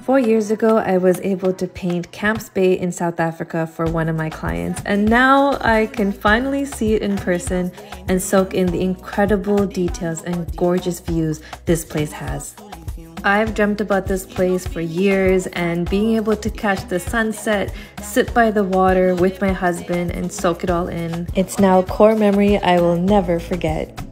4 years ago, I was able to paint Camps Bay in South Africa for one of my clients, and now I can finally see it in person and soak in the incredible details and gorgeous views this place has. I've dreamt about this place for years, and being able to catch the sunset, sit by the water with my husband and soak it all in, it's now a core memory I will never forget.